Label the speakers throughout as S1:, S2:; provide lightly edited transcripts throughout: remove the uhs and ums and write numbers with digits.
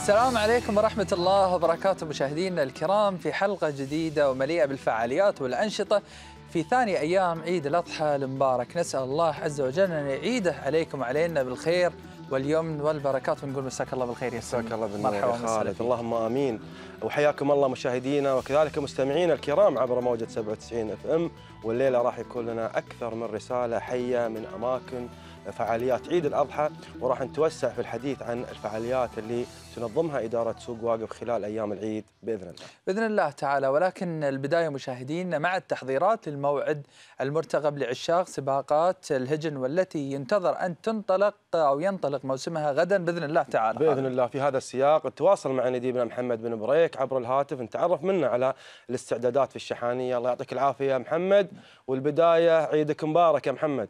S1: السلام عليكم ورحمة الله وبركاته مشاهدينا الكرام في حلقة جديدة ومليئة بالفعاليات والأنشطة في ثاني أيام عيد الأضحى المبارك. نسأل الله عز وجل أن يعيده عليكم وعلينا بالخير واليمن والبركات، ونقول مساك الله بالخير يا
S2: مساك الله بالنور
S1: مرحبا
S2: يا خالد. اللهم آمين. وحياكم الله مشاهدينا وكذلك مستمعينا الكرام عبر موجة 97 FM. والليلة راح يكون لنا أكثر من رسالة حية من أماكن فعاليات عيد الأضحى، وراح نتوسع في الحديث عن الفعاليات اللي تنظمها إدارة سوق واقف خلال أيام العيد بإذن الله.
S1: بإذن الله تعالى. ولكن البداية مشاهدينا مع التحضيرات للموعد المرتقب لعشاق سباقات الهجن، والتي ينتظر أن تنطلق أو ينطلق موسمها غدا بإذن الله تعالى.
S2: بإذن الله. في هذا السياق تواصل مع نديبنا محمد بن بريك عبر الهاتف، نتعرف منه على الاستعدادات في الشحانية. الله يعطيك العافية يا محمد، والبداية عيدك مبارك يا محمد.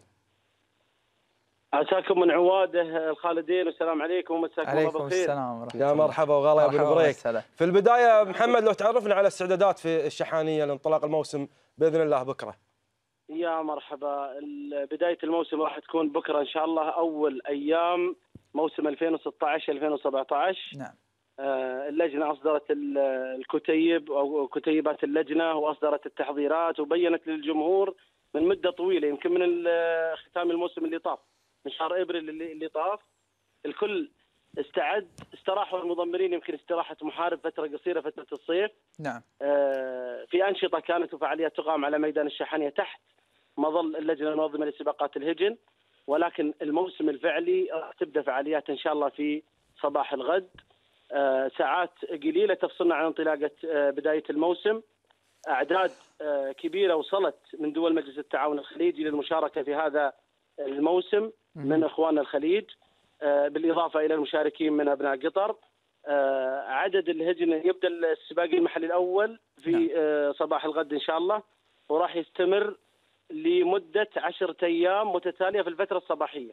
S3: عساكم من عواده الخالدين، والسلام عليكم ومساكم الله بالخير.
S1: عليكم السلام ورحمة الله.
S2: يا مرحبا وغلا يا بن بريك. في البداية محمد لو تعرفنا على استعدادات في الشحانية لانطلاق الموسم بإذن الله بكرة.
S3: يا مرحبا. بداية الموسم راح تكون بكرة إن شاء الله، أول أيام موسم 2016-2017.
S1: نعم.
S3: اللجنة أصدرت الكتيب أو كتيبات اللجنة، وأصدرت التحضيرات وبينت للجمهور من مدة طويلة، يمكن من ختام الموسم اللي طاف من شهر ابريل اللي طاف. الكل استعد، استراحوا المضمرين يمكن استراحه محارب فتره قصيره، فتره الصيف.
S1: نعم.
S3: في انشطه كانت وفعاليات تقام على ميدان الشحانيه تحت مظل اللجنه المنظمه لسباقات الهجن، ولكن الموسم الفعلي راح تبدا فعاليات ان شاء الله في صباح الغد. ساعات قليله تفصلنا عن انطلاقه بدايه الموسم. اعداد كبيره وصلت من دول مجلس التعاون الخليجي للمشاركه في هذا الموسم من اخواننا الخليج، بالاضافه الى المشاركين من ابناء قطر. عدد الهجن يبدا السباق المحلي الاول في صباح الغد ان شاء الله، وراح يستمر لمده 10 ايام متتاليه في الفتره الصباحيه.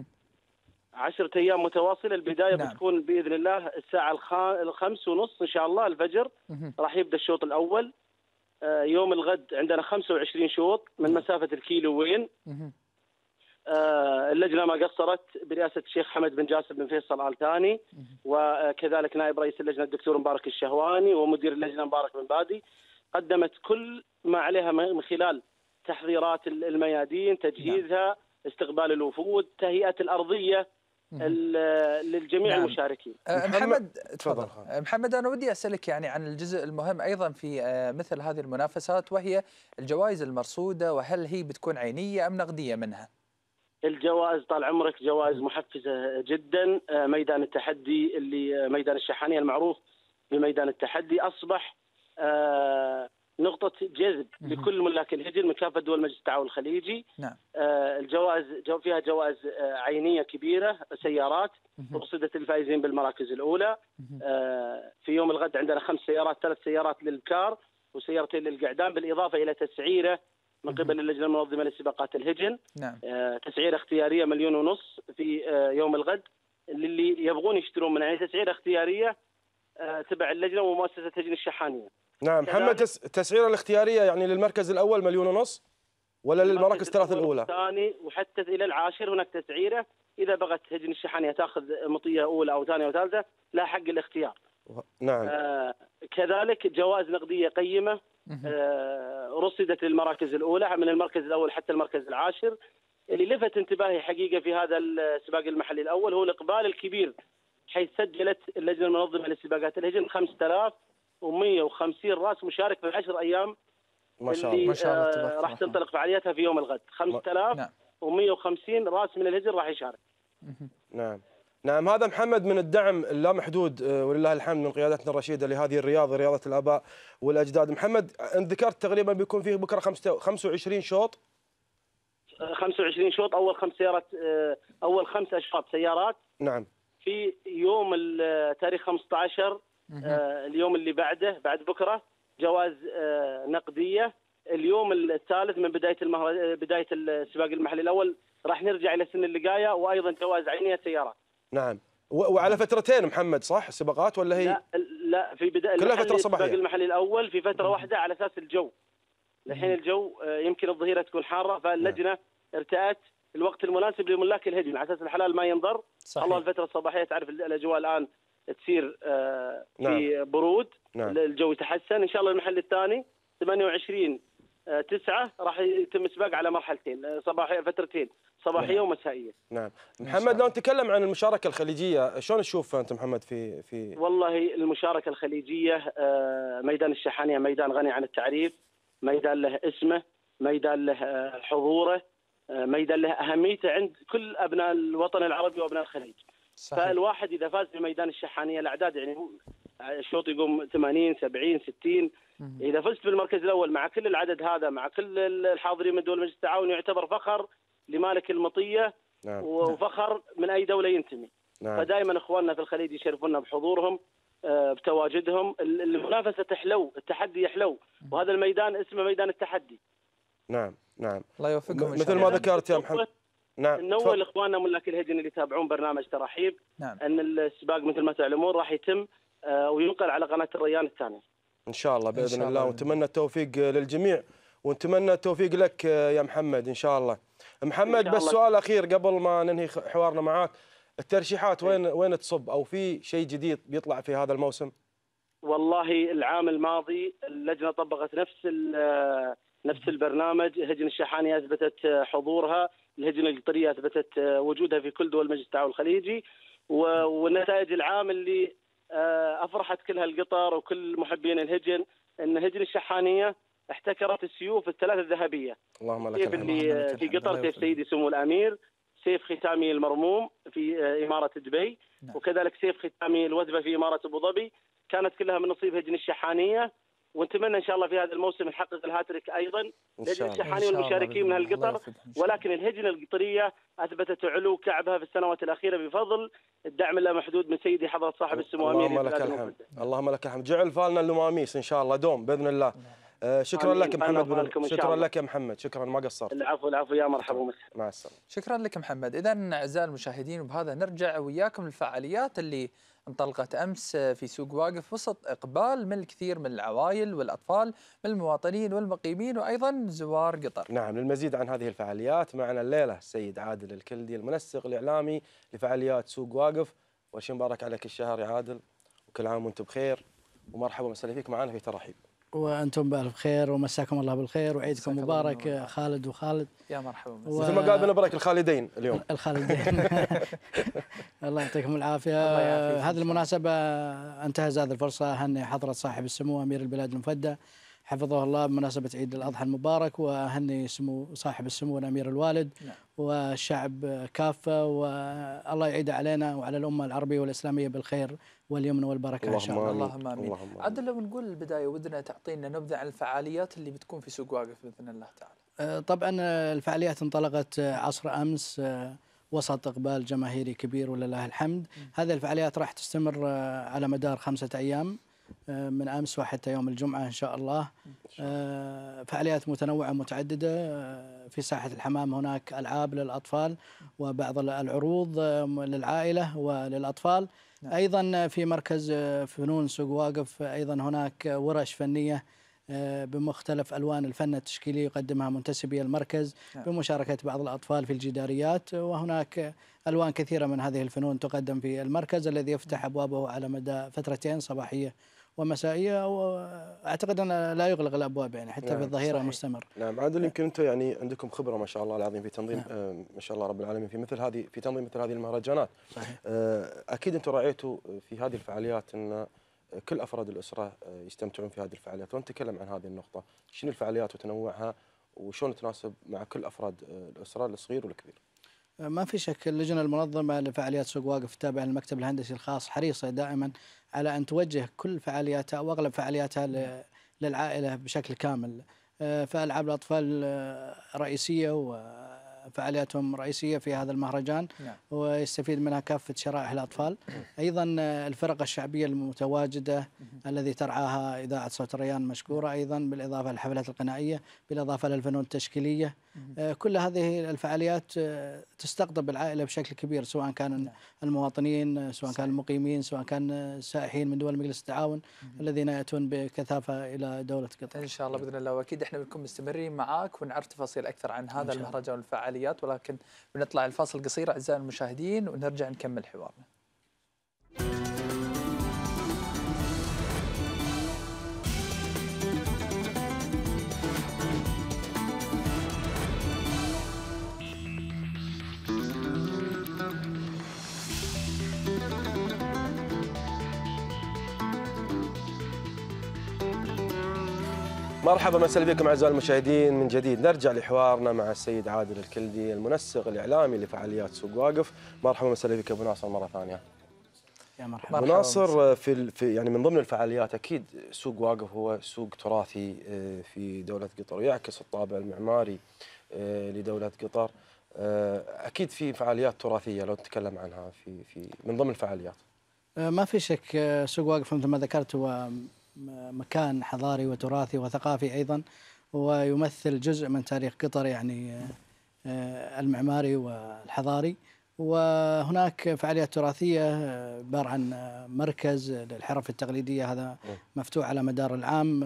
S3: 10 ايام متواصله. البدايه بتكون باذن الله الساعه 5:30 ان شاء الله الفجر. راح يبدا الشوط الاول. يوم الغد عندنا 25 شوط من مسافه الكيلوين. اللجنه ما قصرت برئاسه الشيخ حمد بن جاسر بن فيصل آل ثاني، وكذلك نائب رئيس اللجنه الدكتور مبارك الشهواني، ومدير اللجنه مبارك بن بادي. قدمت كل ما عليها من خلال تحضيرات الميادين، تجهيزها، استقبال الوفود، تهيئه الارضيه للجميع المشاركين.
S1: محمد تفضل. محمد، انا ودي اسالك يعني عن الجزء المهم ايضا في مثل هذه المنافسات، وهي الجوائز المرصوده، وهل هي بتكون عينيه ام نقديه منها؟
S3: الجوائز طال عمرك جوائز محفزه جدا. ميدان التحدي اللي ميدان الشحانيه المعروف بميدان التحدي اصبح نقطه جذب لكل ملاك الهجن من كافه دول مجلس التعاون الخليجي.
S1: نعم.
S3: الجوائز فيها جوائز عينيه كبيره، سيارات رصدت الفائزين بالمراكز الاولى. في يوم الغد عندنا 5 سيارات، 3 سيارات للكار وسيارتين للقعدان، بالاضافه الى تسعيره من قبل اللجنه المنظمه لسباقات الهجن.
S1: نعم.
S3: تسعيره اختياريه 1.5 مليون في يوم الغد للي يبغون يشترون منها، يعني تسعيره اختياريه تبع اللجنه ومؤسسه هجن الشحانيه.
S2: نعم محمد، تسعيره الاختياريه يعني للمركز الاول 1.5 مليون ولا للمراكز الثلاث الاولى؟
S3: الثاني وحتى الى العاشر هناك تسعيره. اذا بغت هجن الشحانيه تاخذ مطيه اولى او ثانيه او ثالثه لها حق الاختيار.
S2: نعم.
S3: كذلك جوائز نقديه قيمه رصدت للمراكز الاولى من المركز الاول حتى المركز العاشر. اللي لفت انتباهي حقيقه في هذا السباق المحلي الاول هو الاقبال الكبير، حيث سجلت اللجنه المنظمه لسباقات الهجن 5150 راس مشارك في ال10 ايام
S2: ما شاء الله.
S3: اللي راح تنطلق فعالياتها في يوم الغد. 5150 راس من الهجن راح يشارك.
S2: نعم. نعم، هذا محمد من الدعم اللامحدود ولله الحمد من قيادتنا الرشيده لهذه الرياضه، رياضه الاباء والاجداد. محمد، انت ذكرت تقريبا بيكون فيه بكره 25 شوط.
S3: 25 شوط. اول 5 اشواط سيارات.
S2: نعم.
S3: في يوم تاريخ 15 اليوم اللي بعده بعد بكره جوائز نقديه. اليوم الثالث من بدايه السباق المحلي الاول راح نرجع الى سن اللقايه، وايضا جوائز عينيه سيارات.
S2: نعم. وعلى فترتين محمد صح السباقات ولا هي؟
S3: لا في بدايه
S2: كلها فتره صباحيه.
S3: السباق المحلي الاول في فتره واحده على اساس الجو. الحين الجو يمكن الظهيره تكون حاره، فاللجنه ارتأت الوقت المناسب لملاك الهجن على اساس الحلال ما ينضر.
S1: صحيح.
S3: الله الفتره الصباحيه تعرف الاجواء الان تصير في برود. الجو يتحسن ان شاء الله. المحل الثاني 28/9 راح يتم السباق على مرحلتين صباحيه، فترتين صباحيه ومسائيه.
S2: نعم. محمد، لو نتكلم عن المشاركه الخليجيه، شلون تشوف انت محمد في
S3: والله المشاركه الخليجيه، ميدان الشحانيه ميدان غني عن التعريف، ميدان له اسمه، ميدان له حضوره، ميدان له اهميته عند كل ابناء الوطن العربي وابناء الخليج. صحيح. فالواحد اذا فاز بميدان الشحانيه الاعداد يعني الشوط يقوم 80 70 60، اذا فزت بالمركز الاول مع كل العدد هذا مع كل الحاضرين من دول مجلس التعاون يعتبر فخر لمالك المطيه. نعم. وفخر من اي دوله ينتمي. نعم. فدائما اخواننا في الخليج يشرفونا بحضورهم، بتواجدهم. المنافسه تحلو، التحدي يحلو، وهذا الميدان اسمه ميدان التحدي.
S2: نعم نعم.
S1: الله يوفقكم
S2: مثل ما ذكرت يا محمد.
S3: نعم. نول اخواننا ملاك الهجن اللي يتابعون برنامج تراحيب. نعم. ان السباق مثل ما تعلمون راح يتم وينقل على قناه الريان الثانيه.
S2: ان شاء الله باذن الله، ونتمنى التوفيق للجميع، ونتمنى التوفيق لك يا محمد ان شاء الله. محمد، بس سؤال اخير قبل ما ننهي حوارنا معاك، الترشيحات وين تصب، او في شيء جديد بيطلع في هذا الموسم؟
S3: والله العام الماضي اللجنه طبقت نفس البرنامج. هجن الشحانيه اثبتت حضورها، الهجن القطريه اثبتت وجودها في كل دول مجلس التعاون الخليجي، والنتائج العام اللي افرحت كل هالقطر وكل محبين الهجن ان هجن الشحانيه احتكرت السيوف الثلاثه الذهبيه. اللهم لك الحمد. اللي في قطر سيف سيدي سمو الامير، سيف ختامي المرموم في اماره دبي، وكذلك سيف ختامي الوثبه في اماره ابو ظبي، كانت كلها من نصيب هجن الشحانيه. ونتمنى ان شاء الله في هذا الموسم نحقق الهاتريك ايضا لهجن الشحانيه والمشاركين من هالقطر. ولكن الهجنه القطريه اثبتت علو كعبها في السنوات الاخيره بفضل الدعم اللامحدود من سيدي حضره صاحب السمو امير.
S2: اللهم لك الحمد. اللهم لك الحمد. جعل فالنا اللماميس ان شاء الله دوم باذن الله. شكرا لك محمد، شكرا لك يا محمد، شكرا ما قصرت.
S3: العفو العفو، يا مرحبا ومسهلا.
S2: مع السلامه.
S1: شكرا لك محمد. اذا اعزائي المشاهدين، وبهذا نرجع وياكم للفعاليات اللي انطلقت امس في سوق واقف وسط اقبال من الكثير من العوائل والاطفال من المواطنين والمقيمين وايضا زوار قطر.
S2: نعم، للمزيد عن هذه الفعاليات معنا الليله السيد عادل الكلدي، المنسق الاعلامي لفعاليات سوق واقف. وش مبارك عليك الشهر يا عادل، وكل عام وانتم بخير، ومرحبا وسهلا فيك معنا في تراحيب.
S4: وانتم بالف خير ومساكم الله بالخير وعيدكم مبارك خالد وخالد.
S1: يا مرحبا.
S2: مثل ما قال بنبرك الخالدين اليوم.
S4: الخالدين. الله يعطيكم العافيه. هذه المناسبه انتهز هذه الفرصه اهني حضره صاحب السمو امير البلاد المفدى حفظه الله بمناسبه عيد الاضحى المبارك، واهني سمو صاحب السمو الامير الوالد والشعب كافه، والله يعيد علينا وعلى الامه العربيه والاسلاميه بالخير واليمن والبركه ان شاء الله.
S1: اللهم امين. عادل، لو نقول البدايه ودنا تعطينا نبذه عن الفعاليات اللي بتكون في سوق واقف باذن الله تعالى.
S4: طبعا الفعاليات انطلقت عصر امس وسط اقبال جماهيري كبير ولله الحمد. هذه الفعاليات راح تستمر على مدار 5 أيام من امس وحتى يوم الجمعه ان شاء الله. فعاليات متنوعه متعدده. في ساحه الحمام هناك العاب للاطفال وبعض العروض للعائله وللاطفال. ايضا في مركز فنون سوق واقف ايضا هناك ورش فنيه بمختلف الوان الفن التشكيلي يقدمها منتسبي المركز بمشاركه بعض الاطفال في الجداريات. وهناك الوان كثيره من هذه الفنون تقدم في المركز الذي يفتح ابوابه على مدى فترتين صباحيه ومسائيه، واعتقد ان لا يغلق الابواب يعني حتى في الظهيره مستمر.
S2: نعم عادل، يمكن انتم يعني عندكم خبره ما شاء الله العظيم في تنظيم ما شاء الله رب العالمين في تنظيم مثل هذه المهرجانات. صحيح. اكيد انتم راعيتوا في هذه الفعاليات ان كل افراد الاسره يستمتعون في هذه الفعاليات، ونتكلم عن هذه النقطه، شنو الفعاليات وتنوعها وشلون تناسب مع كل افراد الاسره الصغير والكبير؟
S4: ما في شك اللجنه المنظمه لفعاليات سوق واقف التابعه للمكتب الهندسي الخاص حريصه دائما على ان توجه كل فعالياتها واغلب فعالياتها للعائله بشكل كامل. فالعاب الاطفال رئيسيه وفعالياتهم رئيسيه في هذا المهرجان، ويستفيد منها كافه شرائح الاطفال. ايضا الفرق الشعبيه المتواجده الذي ترعاها اذاعه صوت الريان مشكوره، ايضا بالاضافه للحفلات الغنائيه، بالاضافه للفنون التشكيليه. كل هذه الفعاليات تستقطب العائله بشكل كبير، سواء كان المواطنين، سواء كان المقيمين، سواء كان السائحين من دول مجلس التعاون الذين ياتون بكثافه الى دوله قطر.
S1: ان شاء الله باذن الله، واكيد احنا بنكون مستمرين معاك ونعرف تفاصيل اكثر عن هذا المهرجان والفعاليات، ولكن بنطلع الفاصل قصير اعزائي المشاهدين ونرجع نكمل حوارنا.
S2: مرحبا مساء بكم اعزائي المشاهدين من جديد. نرجع لحوارنا مع السيد عادل الكلدي المنسق الاعلامي لفعاليات سوق واقف. مرحبا مساء بك ابو ناصر مره ثانيه.
S4: يا مرحبا
S2: ابو ناصر، في يعني من ضمن الفعاليات اكيد سوق واقف هو سوق تراثي في دوله قطر ويعكس الطابع المعماري لدوله قطر. اكيد في فعاليات تراثيه لو نتكلم عنها في من ضمن الفعاليات.
S4: ما في شك سوق واقف مثل ما ذكرت هو مكان حضاري وتراثي وثقافي أيضا، ويمثل جزء من تاريخ قطر يعني المعماري والحضاري. وهناك فعاليات تراثية عبارة عن مركز للحرف التقليدية، هذا مفتوح على مدار العام،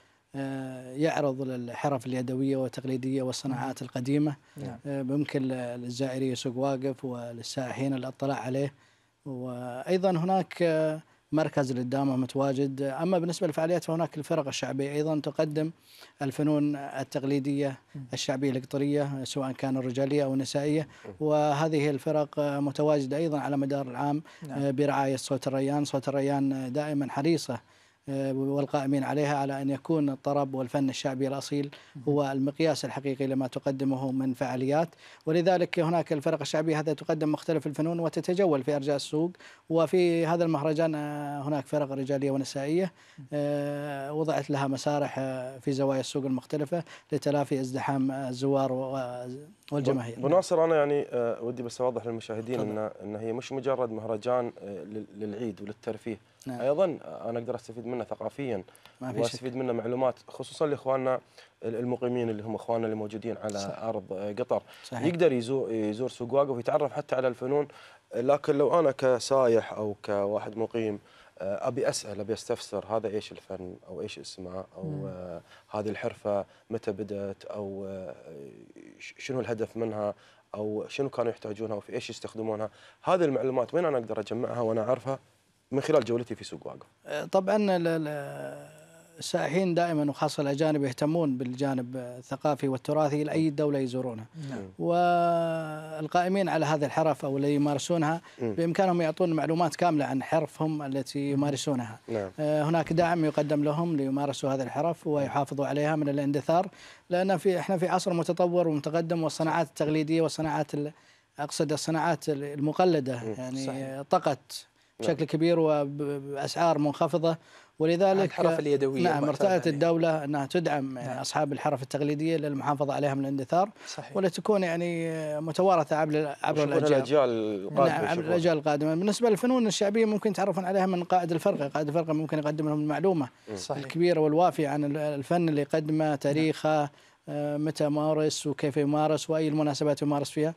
S4: يعرض الحرف اليدوية والتقليدية والصناعات القديمة. ممكن للزائري سوق واقف وللسائحين الاطلاع عليه. وأيضا هناك مركز للدامة متواجد. أما بالنسبة للفعاليات فهناك الفرق الشعبية أيضا تقدم الفنون التقليدية الشعبية القطرية سواء كان الرجالية أو النسائية، وهذه الفرق متواجدة أيضا على مدار العام برعاية صوت الريان. صوت الريان دائما حريصة والقائمين عليها على أن يكون الطرب والفن الشعبي الأصيل هو المقياس الحقيقي لما تقدمه من فعاليات. ولذلك هناك الفرق الشعبية هذا تقدم مختلف الفنون وتتجول في أرجاء السوق. وفي هذا المهرجان هناك فرق رجالية ونسائية وضعت لها مسارح في زوايا السوق المختلفة لتلافي ازدحام الزوار والجماهير.
S2: ابو ناصر، أنا يعني ودي بس أوضح للمشاهدين أن هي مش مجرد مهرجان للعيد وللترفيه. نعم. أيضا أنا أقدر أستفيد منه ثقافيا وأستفيد منه معلومات، خصوصا لإخواننا المقيمين اللي هم إخواننا اللي موجودين على صحيح. أرض قطر. صحيح. يقدر يزور سوق واقف ويتعرف حتى على الفنون. لكن لو أنا كسايح أو كواحد مقيم أبي أسأل، أبي أستفسر هذا إيش الفن أو إيش اسمه أو هذه الحرفة متى بدأت أو شنو الهدف منها أو شنو كانوا يحتاجونها وفي إيش يستخدمونها، هذه المعلومات وين أنا أقدر أجمعها وأنا أعرفها؟ من خلال جولتي في سوق واقف.
S4: طبعا السائحين دائما وخاصة الأجانب يهتمون بالجانب الثقافي والتراثي لأي دولة يزورونها. والقائمين على هذه الحرف أو اللي يمارسونها بإمكانهم يعطون معلومات كاملة عن حرفهم التي يمارسونها. هناك دعم يقدم لهم ليمارسوا هذه الحرف ويحافظوا عليها من الاندثار، لأن احنا في عصر متطور ومتقدم، والصناعات التقليدية والصناعات أقصد الصناعات المقلدة يعني طقت بشكل كبير وبأسعار منخفضة. ولذلك
S1: الحرف اليدوية
S4: نعم ارتأت الدولة أنها تدعم يعني أصحاب الحرف التقليدية للمحافظة عليها من الاندثار. صحيح. ولتكون يعني متوارثة عبر
S2: الأجيال القادمة.
S4: نعم عبر الأجيال القادمة. بالنسبة للفنون الشعبية ممكن يتعرفون عليها من قائد الفرقة. قائد الفرقة ممكن يقدم لهم المعلومة الكبيرة والوافية عن الفن اللي يقدمه، تاريخه، متى مارس وكيف يمارس وأي المناسبات يمارس فيها.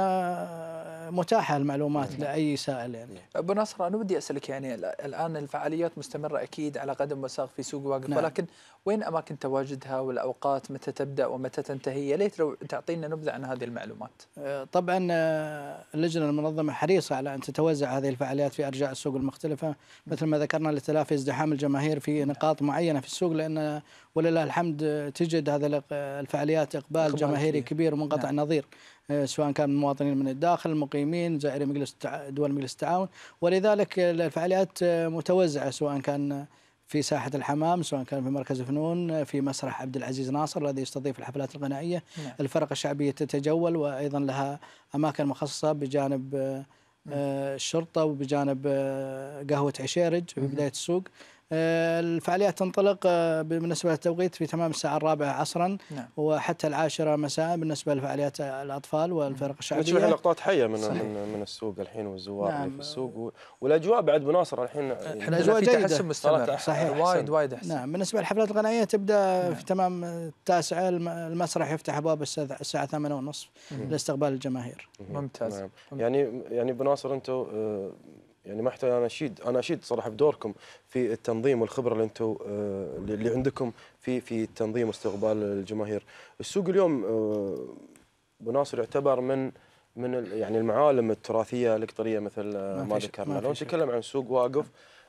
S4: متاحة المعلومات لأي سائل يعني.
S1: أبو ناصر، أنا بدي أسألك يعني الآن الفعاليات مستمرة أكيد على قدم وساق في سوق واقف. نعم. ولكن وين أماكن تواجدها والأوقات متى تبدأ ومتى تنتهي؟ يا ليت لو تعطينا نبذة عن هذه المعلومات.
S4: طبعا اللجنة المنظمة حريصة على أن تتوزع هذه الفعاليات في أرجاء السوق المختلفة مثل ما ذكرنا لتلافي ازدحام الجماهير في نقاط معينة في السوق، لأن ولله الحمد تجد هذه الفعاليات إقبال جماهيري كبير ومنقطع النظير، سواء كان من مواطنين من الداخل، المقيمين، زائري دول مجلس التعاون. ولذلك الفعاليات متوزعة سواء كان في ساحة الحمام، سواء كان في مركز الفنون، في مسرح عبد العزيز ناصر الذي يستضيف الحفلات الغنائية. الفرق الشعبية تتجول وأيضا لها أماكن مخصصة بجانب الشرطة وبجانب قهوة عشيرج في بداية السوق. الفعاليات تنطلق بالنسبة للتوقيت في تمام الساعة 4 عصرا وحتى 10 مساء بالنسبة لفعاليات الأطفال والفرق الشعبية.
S2: نشوف لقطات حية من السوق الحين والزوار اللي في السوق والأجواء بعد بناصر الحين
S4: الأجواء جيدة.
S1: تحسن مستمر. صحيح. وايد أحسن.
S4: نعم. بالنسبة للحفلات الغنائية تبدأ في تمام 9 المسرح يفتح أبواب الساعة 8:30 لاستقبال الجماهير.
S1: ممتاز.
S2: يعني بناصر أنتم يعني ما احتاج انا اشيد صراحه بدوركم في التنظيم والخبره اللي انتم اللي عندكم في التنظيم واستقبال الجماهير. السوق اليوم ابو ناصر يعتبر من يعني المعالم التراثيه القطريه مثل ما ذكرنا. لو نتكلم عن سوق واقف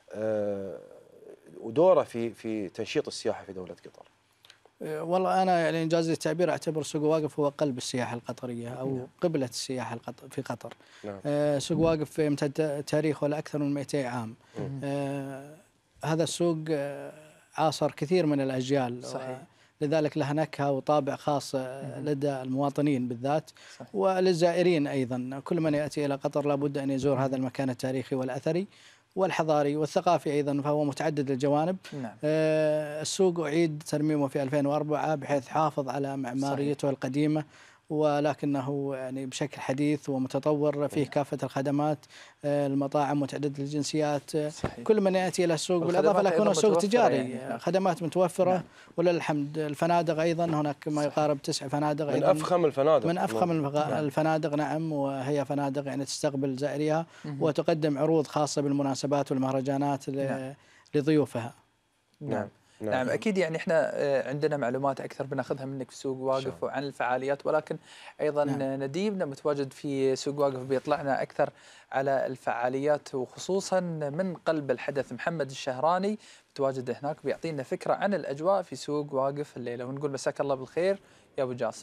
S2: ودوره في تنشيط السياحه في دوله قطر.
S4: والله أنا يعني إنجاز التعبير أعتبر سوق واقف هو قلب السياحة القطرية أو قبلة السياحة في قطر. سوق واقف يمتد تاريخه لأكثر من 200 عام. هذا السوق عاصر كثير من الأجيال. صحيح. لذلك لها نكهة وطابع خاص لدى المواطنين بالذات وللزائرين أيضا. كل من يأتي إلى قطر لابد أن يزور هذا المكان التاريخي والأثري والحضاري والثقافي أيضا، فهو متعدد الجوانب.
S1: نعم.
S4: السوق أعيد ترميمه في 2004 بحيث حافظ على معماريته القديمة، ولكنه يعني بشكل حديث ومتطور، فيه كافة الخدمات، المطاعم متعددة الجنسيات.
S1: صحيح.
S4: كل من يأتي إلى السوق بالإضافة لكونه سوق تجاري خدمات متوفرة. نعم. ولله الحمد. الفنادق أيضا هناك ما يقارب 9 فنادق
S2: من أفخم الفنادق،
S4: من أفخم الفنادق. نعم. وهي فنادق يعني تستقبل زائريها وتقدم عروض خاصة بالمناسبات والمهرجانات لضيوفها.
S1: نعم. نعم أكيد. يعني إحنا عندنا معلومات أكثر بناخذها منك في سوق واقف وعن الفعاليات، ولكن أيضا نديبنا متواجد في سوق واقف بيطلعنا أكثر على الفعاليات، وخصوصا من قلب الحدث محمد الشهراني متواجد هناك بيعطينا فكرة عن الأجواء في سوق واقف الليلة، ونقول مساك الله بالخير يا أبو جاسم.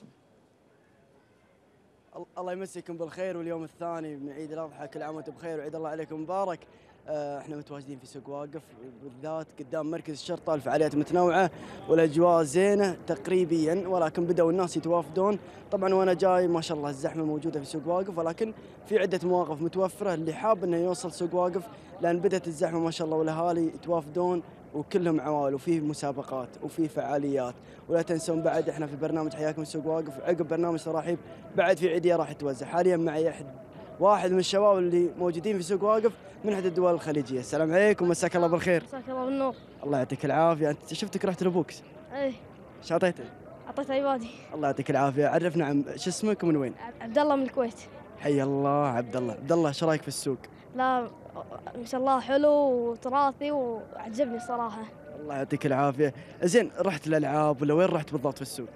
S5: الله يمسيكم بالخير، واليوم الثاني من عيد الأضحى، كل عام وانتم بخير وعيد الله عليكم مبارك. احنا متواجدين في سوق واقف بالذات قدام مركز الشرطه، الفعاليات متنوعه والاجواء زينه تقريبيا، ولكن بدأوا الناس يتوافدون. طبعا وانا جاي ما شاء الله الزحمه موجوده في سوق واقف، ولكن في عده مواقف متوفره اللي حاب انه يوصل سوق واقف، لان بدأت الزحمه ما شاء الله والاهالي يتوافدون وكلهم عوائل، وفيه مسابقات وفيه فعاليات. ولا تنسون بعد احنا في برنامج حياكم سوق واقف، عقب برنامج تراحيب بعد في عيديه راح توزع. حاليا معي واحد من الشباب اللي موجودين في سوق واقف من احد الدول الخليجيه. السلام عليكم، مساك الله بالخير.
S6: مساك الله بالنور.
S5: الله يعطيك العافيه. انت شفتك رحت لبوكس؟
S6: ايه.
S5: ايش اعطيته؟
S6: اعطيته عبادي.
S5: الله يعطيك العافيه. عرفنا عن شو اسمك ومن وين؟
S6: عبد الله من الكويت.
S5: حي الله عبد الله. عبد الله ايش رايك في السوق؟
S6: لا ما شاء الله حلو وتراثي وعجبني صراحه.
S5: الله يعطيك العافيه. زين، رحت الالعاب ولا وين رحت بالضبط في السوق؟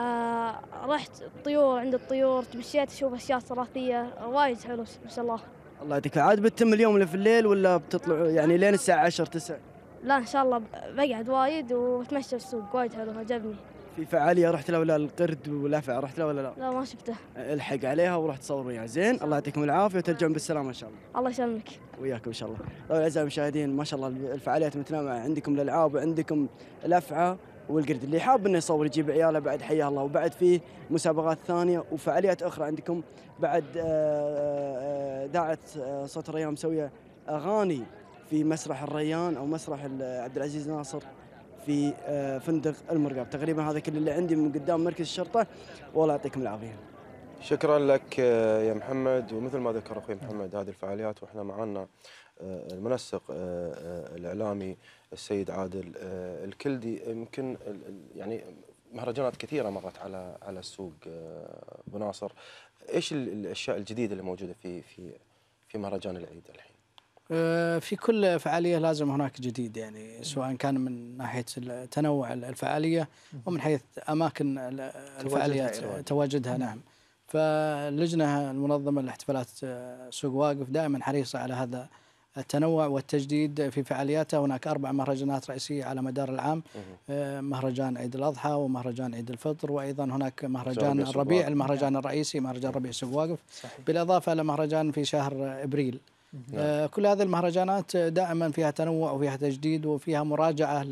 S6: رحت الطيور، عند الطيور تمشيت اشوف اشياء تراثيه وايد حلو ما شاء الله.
S5: الله يعطيك. عاد بتتم اليوم اللي في الليل ولا بتطلع يعني لين الساعه 10 9؟
S6: لا ان شاء الله بقعد وايد واتمشى في السوق، وايد حلو عجبني.
S5: في فعاليه رحت لها ولا القرد والافعى رحت لها ولا لا؟
S6: لا ما شفته.
S5: الحق عليها وروح تصور وياها. زين، الله يعطيكم العافيه وترجعون بالسلامه ان شاء الله.
S6: الله يسلمك.
S5: وياكم ان شاء الله. طيب اعزائي المشاهدين، ما شاء الله الفعاليات متنوعه، عندكم الالعاب وعندكم الافعى والقرد. اللي حاب انه يصور يجيب عياله بعد حياه الله. وبعد فيه مسابقات ثانيه وفعاليات اخرى عندكم بعد. اذاعه صوت الريان مسويه اغاني في مسرح الريان او مسرح عبد العزيز ناصر في فندق المرقاب. تقريبا هذا كل اللي عندي من قدام مركز الشرطه، والله يعطيكم العافيه.
S2: شكرا لك يا محمد. ومثل ما ذكر اخوي محمد، هذه الفعاليات واحنا معنا المنسق الاعلامي السيد عادل الكلدي. يمكن يعني مهرجانات كثيره مرت على السوق ابو ناصر، ايش الاشياء الجديده اللي موجوده في مهرجان العيد الحين؟
S4: في كل فعاليه لازم هناك جديد، يعني سواء كان من ناحيه تنوع الفعاليه ومن حيث اماكن الفعاليات تواجدها. نعم. فاللجنه المنظمه لاحتفالات سوق واقف دائما حريصه على هذا التنوع والتجديد في فعالياتها. هناك 4 مهرجانات رئيسية على مدار العام، مهرجان عيد الأضحى ومهرجان عيد الفطر، وأيضا هناك مهرجان الربيع، المهرجان الرئيسي مهرجان ربيع سوق واقف، بالإضافة إلى مهرجان في شهر إبريل. كل هذه المهرجانات دائما فيها تنوع وفيها تجديد وفيها مراجعة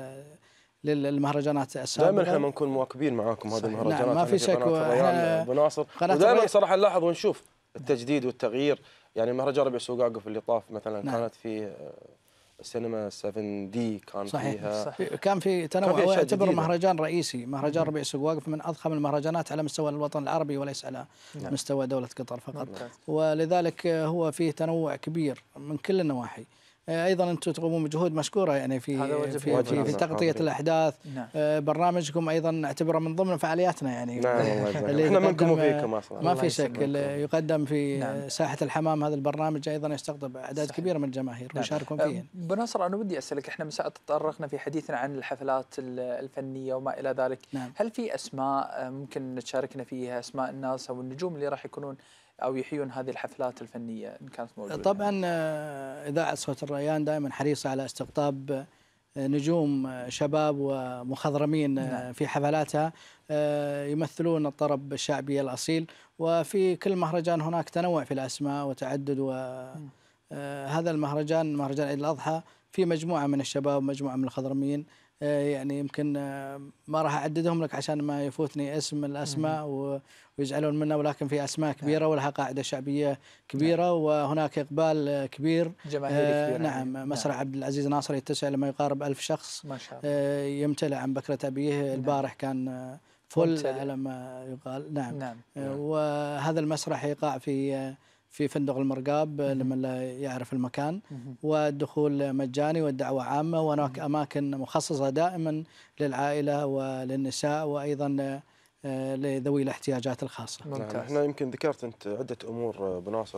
S4: للمهرجانات السابقة.
S2: دائما احنا بنكون مواكبين معاكم هذه المهرجانات.
S4: نعم، ما في شك.
S2: ابو ناصر ودائما صراحة نلاحظ ونشوف التجديد والتغيير. يعني مهرجان ربيع سوق واقف اللي طاف مثلا كانت في السينما 7 دي، كان
S4: صحيح.
S2: فيها
S4: كان في تنوع، ويعتبر مهرجان رئيسي. مهرجان ربيع سوق واقف من أضخم المهرجانات على مستوى الوطن العربي وليس على مستوى دولة قطر فقط. ولذلك هو فيه تنوع كبير من كل النواحي. ايضا انتم تقومون بجهود مشكوره يعني في تغطيه الاحداث. برنامجكم ايضا نعتبره من ضمن فعالياتنا، يعني
S2: احنا منكم وفيكم اصلا
S4: ما في شك. يقدم في ساحه الحمام. هذا البرنامج ايضا يستقطب اعداد كبيره من الجماهير ويشاركون فيه.
S1: ابو ناصر، انا ودي اسالك، احنا من ساعه تطرقنا في حديثنا عن الحفلات الفنيه وما الى ذلك. هل في اسماء ممكن تشاركنا فيها، اسماء الناس او النجوم اللي راح يكونون أو يحيون هذه الحفلات الفنية إن كانت موجودة؟
S4: طبعا إذاعة صوت الريان دائما حريصة على استقطاب نجوم شباب ومخضرمين في حفلاتها يمثلون الطرب الشعبي الأصيل. وفي كل مهرجان هناك تنوع في الأسماء وتعدد. وهذا المهرجان، مهرجان عيد الأضحى، في مجموعة من الشباب ومجموعة من الخضرميين يعني يمكن ما راح أعددهم لك عشان ما يفوتني اسم الأسماء ويزعلون منا، ولكن في أسماء كبيرة ولها قاعدة شعبية كبيرة، وهناك إقبال كبير
S1: جماهيري كبير.
S4: نعم. مسرح عبد العزيز ناصر يتسع لما يقارب 1000 شخص
S1: ما شاء الله.
S4: يمتلئ عن بكرة أبيه. البارح كان فل على ما يقال. نعم. وهذا المسرح يقع في فندق المرقاب لمن لا يعرف المكان، والدخول مجاني والدعوة عامة، وهناك أماكن مخصصة دائما للعائلة وللنساء وأيضا لذوي الاحتياجات الخاصة.
S2: ممتاز. احنا يمكن ذكرت أنت عدة أمور أبو ناصر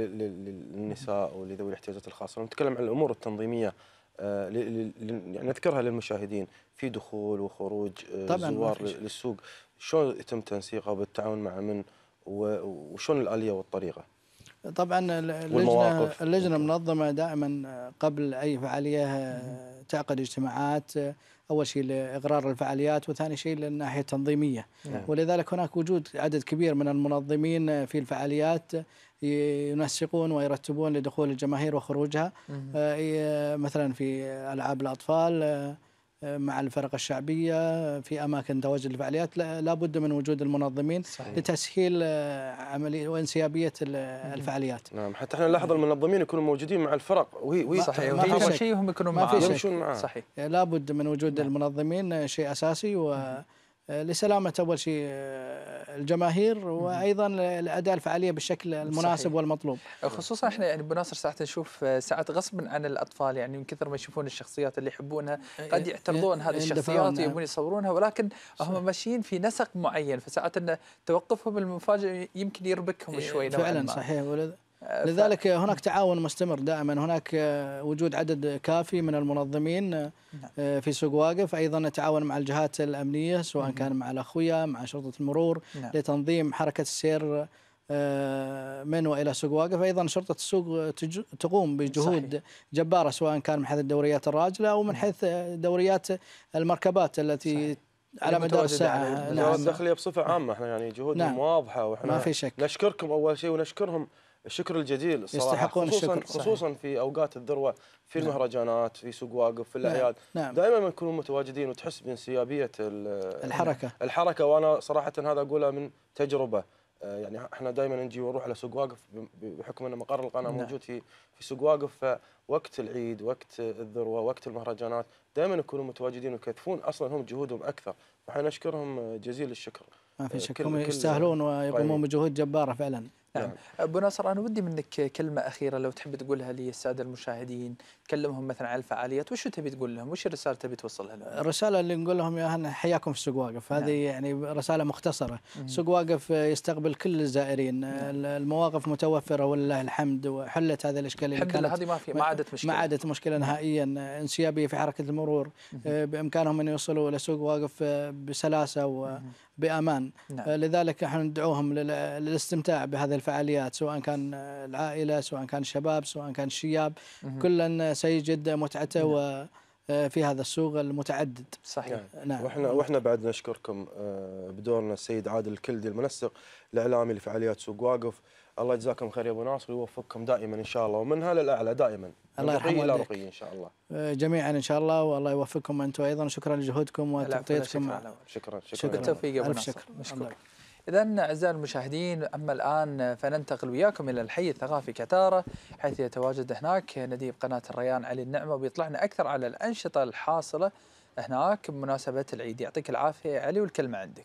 S2: للنساء ولذوي الاحتياجات الخاصة، نتكلم عن الأمور التنظيمية يعني نذكرها للمشاهدين في دخول وخروج زوار للسوق، شلون يتم تنسيقها بالتعاون مع من وشلون الآلية والطريقة؟
S4: طبعا اللجنة المنظمة دائما قبل أي فعالية تعقد اجتماعات، أول شيء لإقرار الفعاليات، وثاني شيء للناحية التنظيمية. ولذلك هناك وجود عدد كبير من المنظمين في الفعاليات ينسقون ويرتبون لدخول الجماهير وخروجها. مثلا في ألعاب الأطفال مع الفرق الشعبية، في أماكن تواجد الفعاليات لا بد من وجود المنظمين لتسهيل عملية وانسيابية الفعاليات.
S2: نعم، حتى احنا نلاحظ المنظمين يكونوا موجودين مع الفرق وهي
S1: صحيح، ما في شيء هم يكونوا معهم.
S4: صحيح، لا بد من وجود المنظمين، شيء أساسي، لسلامة أول شيء الجماهير، وأيضا لأداء الفعالية بالشكل المناسب صحيح. والمطلوب.
S1: خصوصا احنا يعني بناصر ساعات نشوف ساعات غصبا عن الأطفال، يعني من كثر ما يشوفون الشخصيات اللي يحبونها قد يعترضون هذه الشخصيات ويبون يصورونها، ولكن هم ماشيين في نسق معين، فساعات ان توقفهم المفاجئ يمكن يربكهم شوي.
S4: فعلا صحيح. لذلك هناك تعاون مستمر دائما، هناك وجود عدد كافي من المنظمين في سوق واقف، أيضا نتعاون مع الجهات الأمنية سواء كان مع الأخوية مع شرطة المرور لتنظيم حركة السير من وإلى سوق واقف. أيضا شرطة السوق تقوم بجهود جبارة سواء كان من حيث الدوريات الراجلة أو من حيث دوريات المركبات التي على مدار الساعة.
S2: وزارة الداخلية بصفة عامة احنا يعني جهودهم واضحة، واحنا
S4: ما في شك.
S2: نشكركم أول شيء ونشكرهم الشكر الجزيل صراحة،
S4: يستحقون الشكر
S2: خصوصا في أوقات الذروة في المهرجانات في سوق واقف في الأعياد. دائما ما نكونوا متواجدين وتحس بانسيابية الحركة. وأنا صراحة هذا أقولها من تجربة، يعني احنا دائما نجي ونروح على سوق واقف بحكم ان مقر القناه موجود في سوق واقف، فوقت العيد وقت الذروه وقت المهرجانات دائما يكونوا متواجدين ويكثفون اصلا هم جهودهم اكثر، فاحنا نشكرهم جزيل الشكر.
S4: ما في شك، هم يستاهلون ويقومون بجهود جباره فعلا.
S1: نعم. أبو ناصر، أنا ودي منك كلمة أخيرة لو تحب تقولها للسادة المشاهدين، تكلمهم مثلا عن الفعاليات، وش تبي تقول لهم؟ وش الرسالة تبي توصلها لهم؟
S4: الرسالة اللي نقول لهم يا حياكم في سوق واقف، هذه يعني رسالة مختصرة. سوق واقف يستقبل كل الزائرين، المواقف متوفرة ولله الحمد، وحلت هذه الإشكالية
S1: الحمد لله. هذه ما عادت مشكلة
S4: نهائيا. انسيابية في حركة المرور، بإمكانهم أن يوصلوا إلى سوق واقف بسلاسة وبأمان. لذلك نحن ندعوهم للاستمتاع بهذه الفعاليات، سواء كان العائلة سواء كان الشباب سواء كان الشياب، كلا سيجد متعته وفي هذا السوق المتعدد.
S1: صحيح.
S2: نعم. واحنا بعد نشكركم بدورنا السيد عادل الكلدي المنسق الإعلامي لفعاليات سوق واقف. الله يجزاكم خير يا ابو ناصر ويوفقكم دائما ان شاء الله، ومنها للاعلى دائما.
S4: الله يرحمه
S2: الى رقي ان شاء الله
S4: جميعا ان شاء الله، والله يوفقكم انتم ايضا. شكرا لجهودكم وتغطيتكم.
S2: شكرا
S1: بالتوفيق يا ابو ناصر. مشكور. إذن أعزائي المشاهدين، أما الآن فننتقل وياكم إلى الحي الثقافي كتارة، حيث يتواجد هناك نديب قناة الريان علي النعمة، وبيطلعنا أكثر على الأنشطة الحاصلة هناك بمناسبة العيد. يعطيك العافية علي، والكلمة عندك.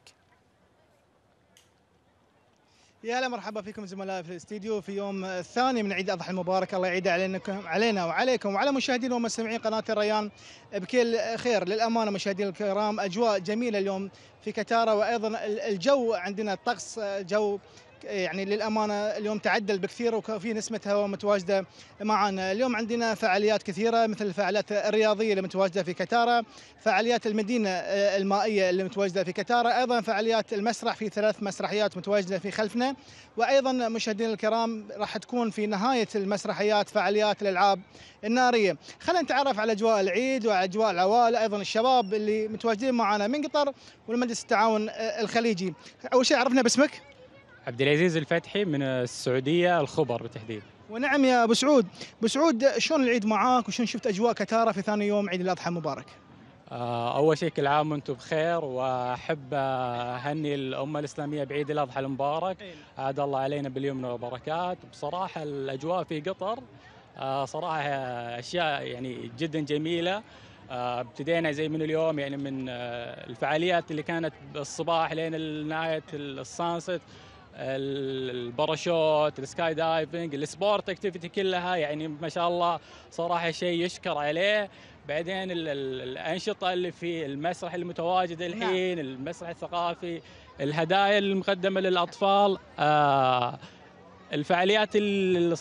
S7: يا هلا، مرحبا فيكم زملائي في الاستديو في يوم الثاني من عيد الأضحى المبارك. الله يعيد علينا وعليكم وعلى مشاهدين ومستمعين قناة الريان بكل خير. للأمانة مشاهدينا الكرام، أجواء جميلة اليوم في كتارة، وأيضا الجو عندنا الطقس جو يعني للأمانة اليوم تعدل بكثير، وفي نسمة هواء متواجدة معنا. اليوم عندنا فعاليات كثيرة، مثل الفعاليات الرياضية اللي متواجدة في كتارة، فعاليات المدينة المائية اللي متواجدة في كتارة، أيضا فعاليات المسرح، في 3 مسرحيات متواجدة في خلفنا، وأيضا مشاهدينا الكرام راح تكون في نهاية المسرحيات فعاليات الألعاب النارية. خلينا نتعرف على أجواء العيد وعلى أجواء العوائل، أيضا الشباب اللي متواجدين معنا من قطر والمجلس التعاون الخليجي. أول شيء عرفنا باسمك.
S8: عبد العزيز الفتحي من السعودية، الخبر بالتحديد.
S7: ونعم يا أبو سعود. أبو سعود، شلون العيد معاك وشلون شفت أجواء كتارة في ثاني يوم عيد الأضحى المبارك؟
S8: أول شيء كل عام وأنتم بخير، وأحب أهني الأمة الإسلامية بعيد الأضحى المبارك. عاد الله علينا باليمن والبركات. بصراحة الأجواء في قطر صراحة أشياء يعني جدا جميلة. ابتدينا زي من اليوم يعني من الفعاليات اللي كانت الصباح لين نهاية السانست، الباراشوت، السكاي دايفنج، السبورت اكتيفيتي كلها، يعني ما شاء الله صراحة شيء يشكر عليه. بعدين الأنشطة اللي في المسرح المتواجد الحين، المسرح الثقافي، الهدايا المقدمة للأطفال، الفعاليات اللي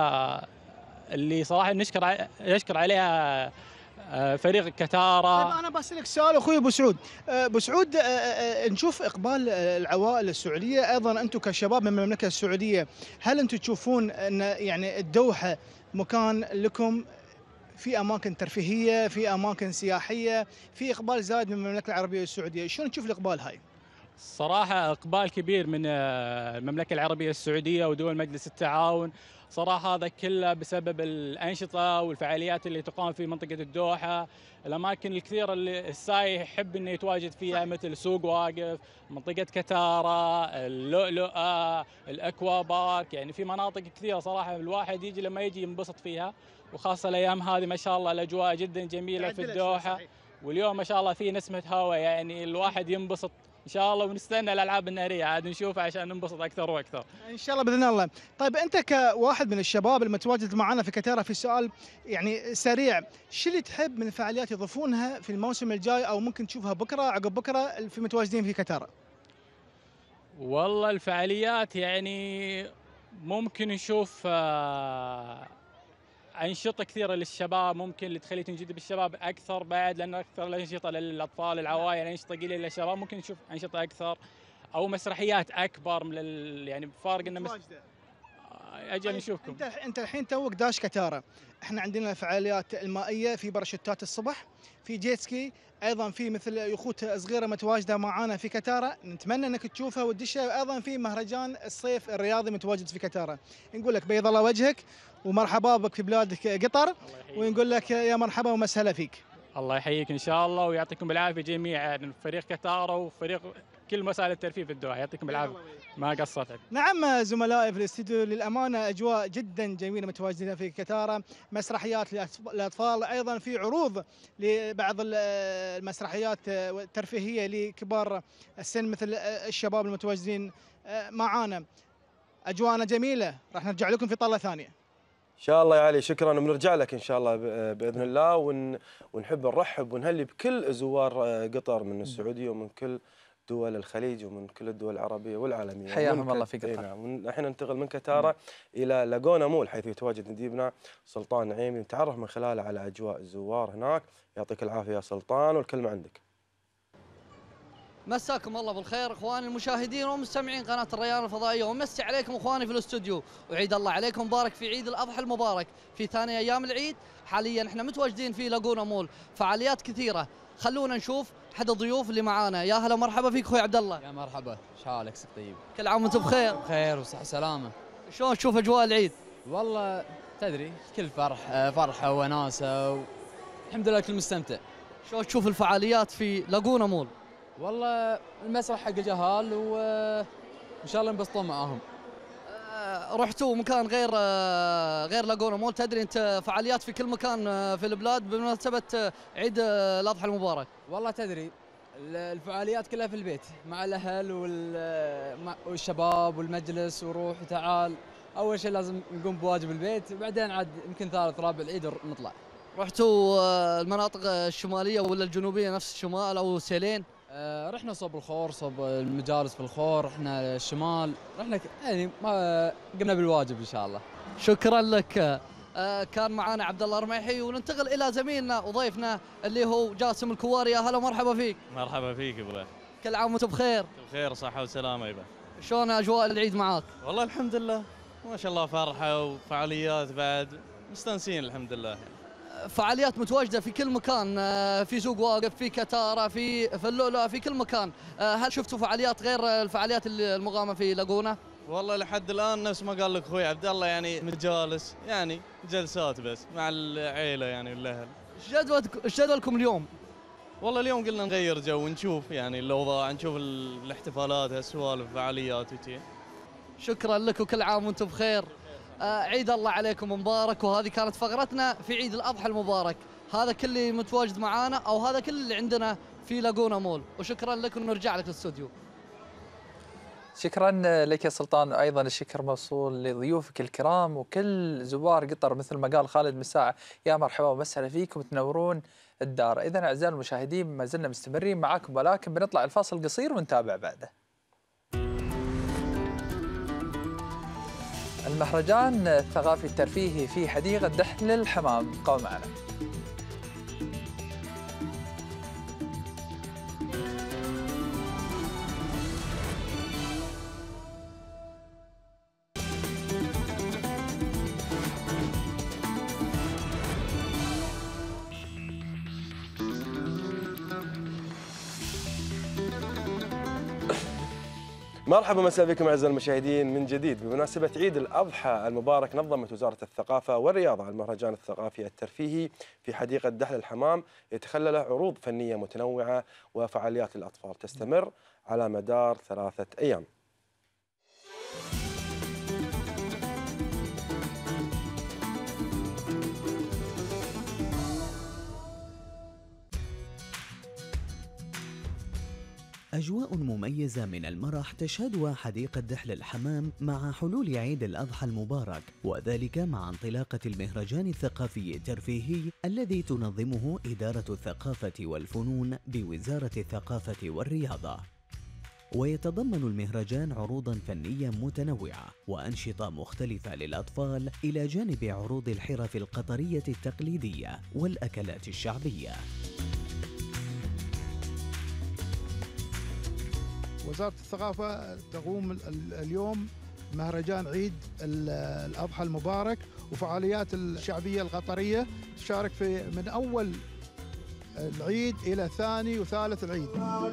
S8: صراحة نشكر عليها فريق كتارة.
S7: طيب انا بسالك سؤال اخوي ابو سعود. ابو سعود، نشوف اقبال العوائل السعوديه، ايضا انتم كشباب من المملكه السعوديه، هل انتم تشوفون ان يعني الدوحه مكان لكم في اماكن ترفيهيه، في اماكن سياحيه، في اقبال زايد من المملكه العربيه السعوديه، شلون تشوف الاقبال هاي؟
S8: صراحة إقبال كبير من المملكة العربية السعودية ودول مجلس التعاون. صراحة هذا كله بسبب الأنشطة والفعاليات اللي تقام في منطقة الدوحة، الأماكن الكثيرة اللي السائح يحب أنه يتواجد فيها، مثل سوق واقف، منطقة كتارة، اللؤلؤة، الأكوا بارك. يعني في مناطق كثيرة صراحة الواحد يجي لما يجي ينبسط فيها، وخاصة الأيام هذه ما شاء الله الأجواء جدا جميلة في الدوحة. واليوم ما شاء الله في نسمة هواء، يعني الواحد ينبسط ان شاء الله، ونستنى الالعاب الناريه عاد نشوفها عشان ننبسط اكثر واكثر
S7: ان شاء الله باذن الله. طيب انت كواحد من الشباب المتواجد معنا في كتارة، في سؤال يعني سريع، شو اللي تحب من الفعاليات يضيفونها في الموسم الجاي، او ممكن تشوفها بكره عقب بكره في متواجدين في كتارة؟
S8: والله الفعاليات يعني ممكن نشوف أنشطة كثيرة للشباب، ممكن اللي تخلي تنجذب الشباب أكثر بعد، لأنه أكثر الأنشطة للأطفال العوائل، أنشطة قليلة للشباب، ممكن نشوف أنشطة أكثر أو مسرحيات أكبر من يعني بفارق إنه أجل نشوفكم.
S7: أنت الحين توك داش كتارة، إحنا عندنا الفعاليات المائية، في باراشوتات الصبح، في جيتسكي، أيضا في مثل يخوت صغيرة متواجدة معانا في كتارة، نتمنى أنك تشوفها وتدشها. أيضا في مهرجان الصيف الرياضي متواجد في كتارة. نقول لك بيض الله وجهك ومرحبا بك في بلادك قطر، ونقول لك يا مرحبا ومسهلا فيك.
S8: الله يحييك إن شاء الله، ويعطيكم العافية جميعا، فريق كتارة وفريق كل مسائل الترفيه في الدوحة، يعطيكم العافية ما قصرت.
S7: نعم زملائي في الاستديو، للأمانة أجواء جدا جميلة متواجدين في كتارة، مسرحيات للأطفال، أيضا في عروض لبعض المسرحيات الترفيهية لكبار السن مثل الشباب المتواجدين معانا. أجواءنا جميلة، راح نرجع لكم في طلة ثانية
S2: ان شاء الله يا علي. شكرا، وبنرجع لك ان شاء الله باذن الله، ونحب نرحب ونهلي بكل زوار قطر من السعوديه ومن كل دول الخليج ومن كل الدول العربيه والعالميه.
S1: حياهم الله في قطر.
S2: نعم. الحين ننتقل من كتارة الى لاغونا مول، حيث يتواجد نديبنا سلطان نعيمي، نتعرف من خلاله على اجواء الزوار هناك. يعطيك العافيه يا سلطان، والكلمه عندك.
S9: مساكم الله بالخير اخواني المشاهدين ومستمعين قناه الريان الفضائيه، ومسي عليكم اخواني في الاستوديو، وعيد الله عليكم مبارك في عيد الاضحى المبارك في ثاني ايام العيد. حاليا احنا متواجدين في لاغونا مول، فعاليات كثيره. خلونا نشوف احد الضيوف اللي معانا. يا هلا مرحبا فيك اخوي عبد الله.
S10: يا مرحبا، ايش حالك؟ طيب،
S9: كل عام وانتم بخير.
S10: بخير وصحه سلامه.
S9: شلون تشوف اجواء العيد؟
S10: والله تدري كل فرحه وناسه الحمد لله كل مستمتع.
S9: شلون تشوف الفعاليات في لاغونا مول؟
S10: والله المسرح حق جهال وان شاء الله ينبسطون معاهم.
S9: رحتوا مكان غير لاغونا مول، تدري انت فعاليات في كل مكان في البلاد بمناسبه عيد الاضحى المبارك.
S10: والله تدري الفعاليات كلها في البيت مع الاهل والشباب والمجلس، وروح وتعال. اول شيء لازم نقوم بواجب البيت، بعدين عاد يمكن ثالث رابع العيد نطلع.
S9: رحتوا المناطق الشماليه ولا الجنوبيه نفس الشمال او سيلين؟
S10: رحنا صوب الخور، صوب المجالس في الخور، رحنا الشمال، رحنا يعني ما قمنا بالواجب ان شاء الله.
S9: شكرا لك. كان معنا عبد الله الرميحي، وننتقل الى زميلنا وضيفنا اللي هو جاسم الكواري. يا هلا مرحبا فيك.
S11: مرحبا فيك يبا.
S9: كل عام وانتم بخير.
S11: بخير صحه وسلامه يبا.
S9: شلون اجواء العيد معاك؟
S11: والله الحمد لله ما شاء الله، فرحه وفعاليات بعد، مستانسين الحمد لله.
S9: فعاليات متواجده في كل مكان، في سوق واقف، في كتاره، في اللؤلؤه، في كل مكان. هل شفتوا فعاليات غير الفعاليات المقامه في لاغونا؟
S11: والله لحد الان نفس ما قال لك اخوي عبد الله، يعني مجالس، يعني جلسات بس مع العيله يعني والاهل.
S9: ايش جدولكم اليوم؟
S11: والله اليوم قلنا نغير جو ونشوف يعني الأوضاع، نشوف الاحتفالات، السوالف، فعاليات وشي.
S9: شكرا لك وكل عام وانتم بخير. عيد الله عليكم مبارك، وهذه كانت فقرتنا في عيد الأضحى المبارك. هذا كل اللي متواجد معانا أو هذا كل اللي عندنا في لاجونا مول، وشكرا لك ونرجع لك الاستوديو.
S1: شكرا لك يا سلطان، وايضا الشكر موصول لضيوفك الكرام وكل زوار قطر. مثل ما قال خالد مساعة، يا مرحبا ومسهلا فيكم، تنورون الدار. اذا اعزائي المشاهدين ما زلنا مستمرين معاكم، ولكن بنطلع الفاصل قصير ونتابع بعده. المهرجان الثقافي الترفيهي في حديقة دحل الحمام، بقوا معنا.
S2: مرحبا مساء بكم اعزائي المشاهدين من جديد. بمناسبة عيد الأضحى المبارك نظمت وزارة الثقافة والرياضة المهرجان الثقافي الترفيهي في حديقة دحل الحمام، يتخلله عروض فنية متنوعة وفعاليات للأطفال تستمر على مدار 3 أيام.
S12: أجواء مميزة من المرح تشهدها حديقة دحل الحمام مع حلول عيد الأضحى المبارك، وذلك مع انطلاقة المهرجان الثقافي الترفيهي الذي تنظمه إدارة الثقافة والفنون بوزارة الثقافة والرياضة. ويتضمن المهرجان عروضاً فنية متنوعة وأنشطة مختلفة للأطفال، إلى جانب عروض الحرف القطرية التقليدية والأكلات الشعبية.
S13: وزارة الثقافة تقوم اليوم مهرجان عيد الأضحى المبارك وفعاليات الشعبية القطرية تشارك في من أول العيد إلى ثاني وثالث العيد.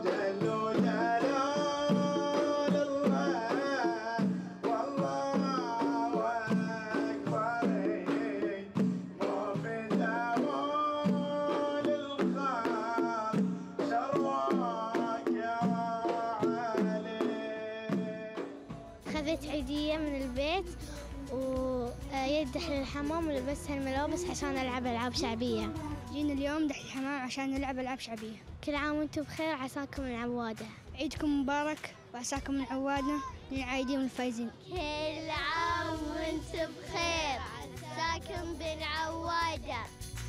S14: أخذت عيدية من البيت ويد دحل الحمام ولبست هالملابس عشان ألعب ألعاب شعبية.
S15: جينا اليوم دحل الحمام عشان نلعب ألعاب شعبية.
S14: كل عام وانتم بخير، عساكم من عوادة.
S15: عيدكم مبارك وعساكم من عوادة للعايدين والفايزين.
S14: كل عام وانتم بخير، عساكم بن عوادة.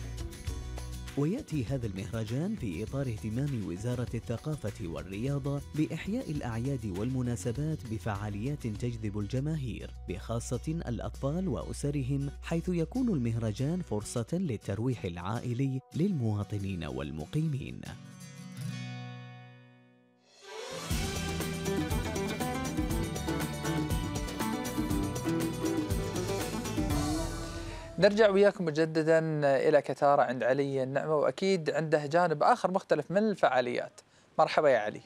S12: ويأتي هذا المهرجان في إطار اهتمام وزارة الثقافة والرياضة بإحياء الأعياد والمناسبات بفعاليات تجذب الجماهير، بخاصة الأطفال وأسرهم، حيث يكون المهرجان فرصة للترويح العائلي للمواطنين والمقيمين.
S1: نرجع وياكم مجددا إلى كتارة عند علي النعمة، وأكيد عنده جانب آخر مختلف من الفعاليات. مرحبا يا علي.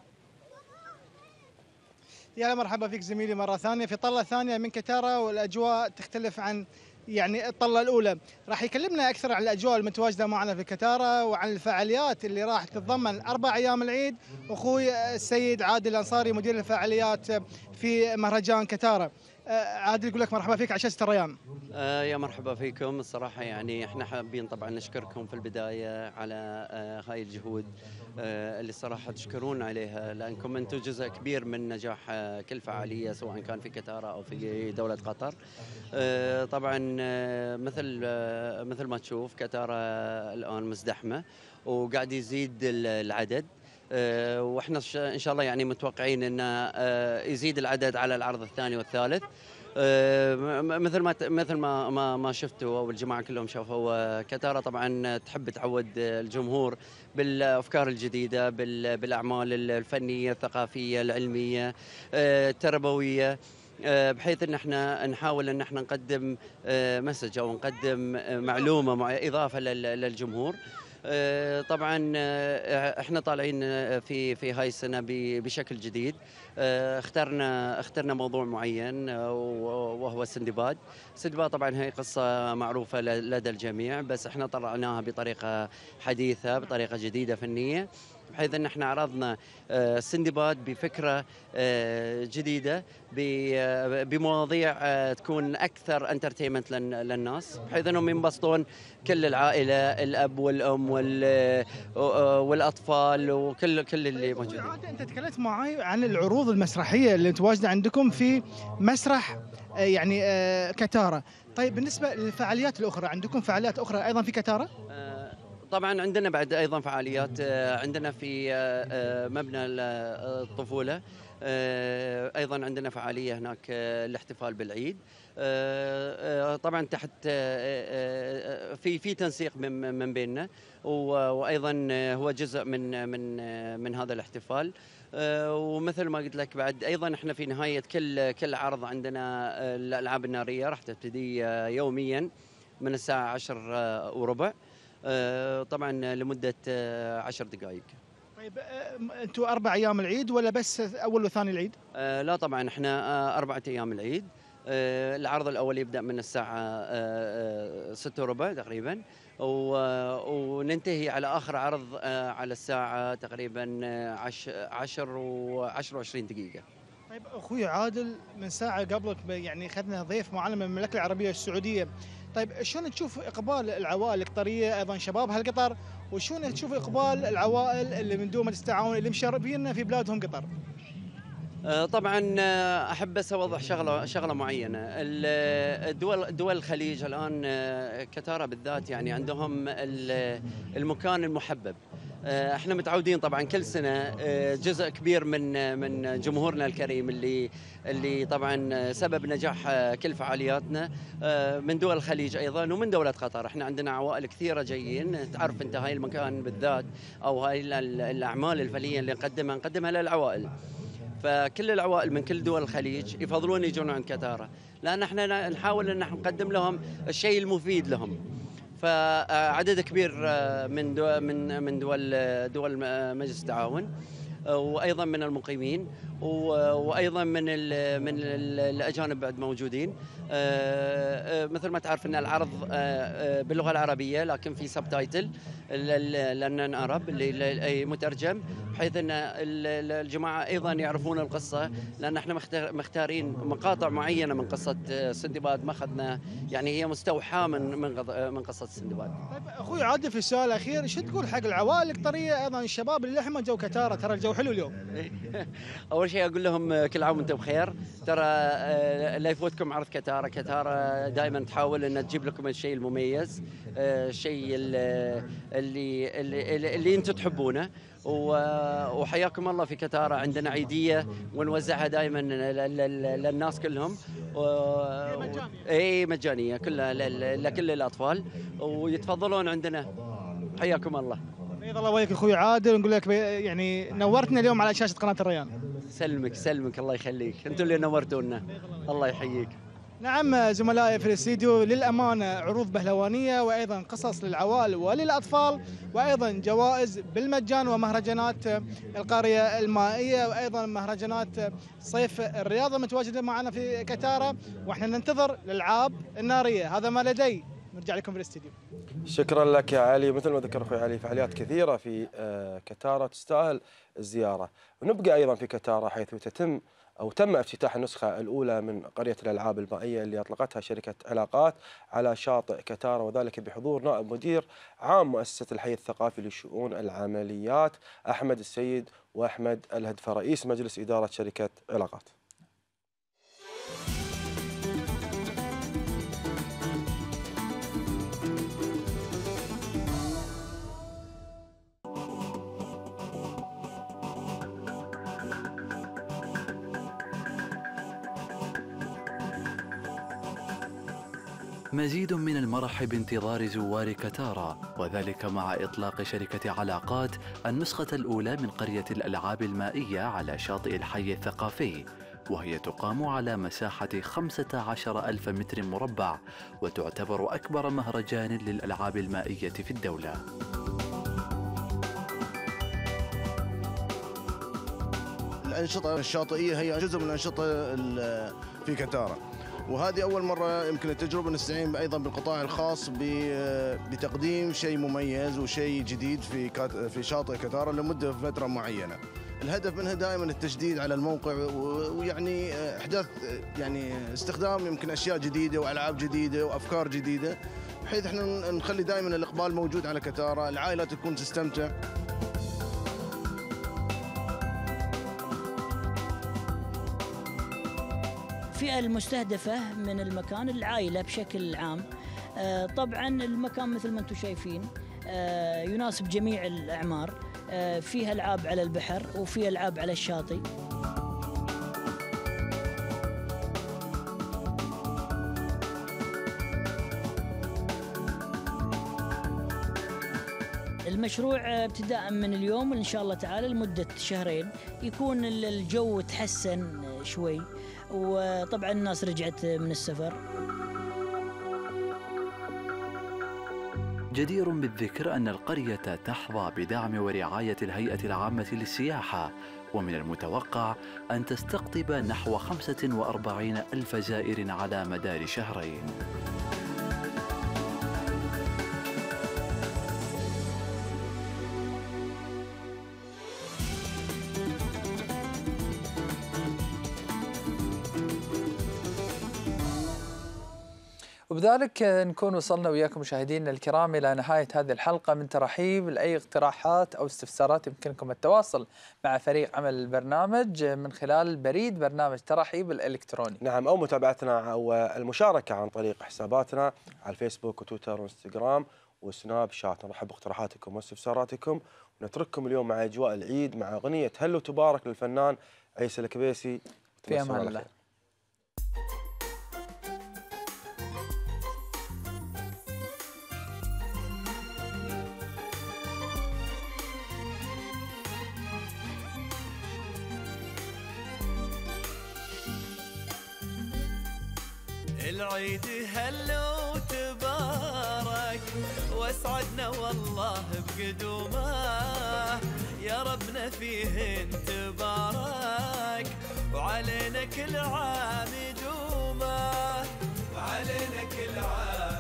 S7: يا مرحبا فيك زميلي مرة ثانية في طلة ثانية من كتارة، والأجواء تختلف عن يعني الطلة الأولى. راح يكلمنا أكثر عن الأجواء المتواجدة معنا في كتارة وعن الفعاليات اللي راح تتضمن 4 أيام العيد، أخوي السيد عادل الأنصاري مدير الفعاليات في مهرجان كتارة. عادل يقول لك مرحبا فيك على شاشة الريان.
S16: يا مرحبا فيكم. الصراحة يعني احنا حابين طبعا نشكركم في البداية على هاي الجهود اللي الصراحة تشكرون عليها، لأنكم أنتم جزء كبير من نجاح كل فعالية سواء كان في كتارة أو في دولة قطر. طبعا مثل ما تشوف كتارة الآن مزدحمة وقاعد يزيد العدد، واحنا ان شاء الله يعني متوقعين انه يزيد العدد على العرض الثاني والثالث. مثل ما شفتوا او الجماعه كلهم شافوا، كتارة طبعا تحب تعود الجمهور بالافكار الجديده، بالاعمال الفنيه الثقافيه العلميه التربويه، بحيث ان احنا نحاول ان احنا نقدم مسج او نقدم معلومه اضافه للجمهور. طبعا احنا طالعين في هاي السنه بشكل جديد. اخترنا موضوع معين وهو السندباد. السندباد طبعا هي قصه معروفه لدى الجميع، بس احنا طلعناها بطريقه حديثه، بطريقه جديده فنيه، بحيث ان احنا عرضنا السندباد بفكره جديده، بمواضيع تكون اكثر انترتينمنت للناس، بحيث انهم ينبسطون كل العائله، الاب والام والاطفال وكل اللي موجودين.
S7: انت تكلمت معي عن العروض المسرحيه اللي متواجده عندكم في مسرح يعني كتارة. طيب بالنسبه للفعاليات الاخرى، عندكم فعاليات اخرى ايضا في كتارة؟
S16: طبعا عندنا بعد ايضا فعاليات. عندنا في مبنى الطفوله ايضا عندنا فعاليه هناك الاحتفال بالعيد. طبعا تحت في تنسيق من بيننا، وايضا هو جزء من هذا الاحتفال. ومثل ما قلت لك بعد ايضا احنا في نهايه كل عرض عندنا الالعاب الناريه راح تبتدي يوميا من الساعه 10:15 طبعا لمده 10 دقائق.
S7: طيب انتم 4 ايام العيد ولا بس اول وثاني العيد؟
S16: لا طبعا احنا 4 ايام العيد. العرض الاول يبدا من الساعه 6:15 تقريبا، وننتهي على اخر عرض على الساعه تقريبا 10:20 دقيقه.
S7: طيب اخوي عادل، من ساعه قبلك يعني اخذنا ضيف معنا من المملكه العربيه السعوديه. طيب شلون تشوف اقبال العوائل القطريه ايضا شباب هالقطر، وشلون تشوف اقبال العوائل اللي من دول مجلس التعاون اللي مشرفين في بلادهم قطر؟
S16: طبعا احب بس اوضح شغله معينه. دول الخليج الان كتارة بالذات يعني عندهم المكان المحبب. احنا متعودين طبعا كل سنه جزء كبير من جمهورنا الكريم اللي طبعا سبب نجاح كل فعالياتنا من دول الخليج ايضا ومن دوله قطر. احنا عندنا عوائل كثيره جايين، تعرف انت هاي المكان بالذات او هاي الاعمال الفنيه اللي نقدمها للعوائل. فكل العوائل من كل دول الخليج يفضلون يجون عند كتارة، لان احنا نحاول ان احنا نقدم لهم الشيء المفيد لهم. فعدد كبير من دول مجلس التعاون، وايضا من المقيمين، وايضا من الاجانب بعد موجودين. مثل ما تعرف ان العرض باللغه العربيه لكن في سبتايتل لان عرب اللي مترجم، بحيث ان الجماعه ايضا يعرفون القصه، لان احنا مختارين مقاطع معينه من قصه سندباد، ما اخذنا يعني هي مستوحاه من قصه سندباد.
S7: طيب اخوي عادل، في السؤال الاخير، شو تقول حق العوائل القطريه ايضا الشباب اللي هم جو كتارة؟ ترى الجو حلو اليوم.
S16: اول شيء اقول لهم كل عام وانتم بخير. ترى لا يفوتكم عرض كتارة. كتارة دائما تحاول ان تجيب لكم الشيء المميز، الشيء اللي انتم تحبونه. وحياكم الله في كتارة. عندنا عيديه ونوزعها دائما للناس كلهم. اي مجانيه كلها لكل الاطفال، ويتفضلون عندنا. حياكم الله.
S7: بيض الله وجهك اخوي عادل، ونقول لك يعني نورتنا اليوم على شاشه قناه الريان.
S16: سلمك الله يخليك، انتم اللي نورتونا، الله يحييك.
S7: نعم زملائي في الاستديو، للامانه عروض بهلوانيه وايضا قصص للعوائل وللاطفال، وايضا جوائز بالمجان، ومهرجانات القريه المائيه، وايضا مهرجانات صيف الرياضه متواجده معنا في كتارة، واحنا ننتظر الالعاب الناريه. هذا ما لدي، نرجع لكم في الاستديو.
S2: شكرا لك يا علي. مثل ما ذكر اخوي علي، فعاليات كثيره في كتارة تستاهل الزياره. ونبقى ايضا في كتارة حيث تم افتتاح النسخة الأولى من قرية الألعاب المائية اللي أطلقتها شركة علاقات على شاطئ كتارة، وذلك بحضور نائب مدير عام مؤسسة الحي الثقافي لشؤون العمليات أحمد السيد وأحمد الهدفة، رئيس مجلس إدارة شركة علاقات.
S17: مزيد من المرح بانتظار زوار كتارة، وذلك مع إطلاق شركة علاقات النسخة الأولى من قرية الألعاب المائية على شاطئ الحي الثقافي، وهي تقام على مساحة 15,000 متر مربع، وتعتبر أكبر مهرجان للألعاب المائية في الدولة.
S18: الأنشطة الشاطئية هي جزء من الأنشطة في كتارة، وهذه أول مرة يمكن التجربة نستعين أيضا بالقطاع الخاص بتقديم شيء مميز وشيء جديد في شاطئ كتارة لمدة فترة معينة. الهدف منها دائما التجديد على الموقع، ويعني إحداث يعني استخدام يمكن أشياء جديدة وألعاب جديدة وأفكار جديدة، بحيث احنا نخلي دائما الإقبال موجود على كتارة، العائلة تكون تستمتع.
S19: الفئة المستهدفة من المكان العائلة بشكل عام. طبعا المكان مثل ما انتم شايفين يناسب جميع الأعمار، فيه ألعاب على البحر وفيه ألعاب على الشاطئ. المشروع ابتداء من اليوم إن شاء الله تعالى لمدة شهرين يكون الجو تحسن شوي، وطبعا الناس رجعت من السفر.
S17: جدير بالذكر أن القرية تحظى بدعم ورعاية الهيئة العامة للسياحة، ومن المتوقع أن تستقطب نحو 45,000 زائر على مدار شهرين.
S1: وبذلك نكون وصلنا وياكم مشاهدينا الكرام إلى نهاية هذه الحلقة. من ترحيب لأي اقتراحات أو استفسارات يمكنكم التواصل مع فريق عمل البرنامج من خلال بريد برنامج ترحيب الإلكتروني.
S2: نعم، أو متابعتنا أو المشاركة عن طريق حساباتنا على الفيسبوك وتويتر وإنستغرام وسناب شات. نرحب باقتراحاتكم واستفساراتكم، ونترككم اليوم مع أجواء العيد مع أغنية هلو تبارك للفنان عيسى الكبيسي.
S1: في أمان الله.
S20: العيد هلو تبارك واسعدنا والله بقدومه، يا ربنا فيه انت بارك وعلينا كل عام يدومه، وعلينا كل عام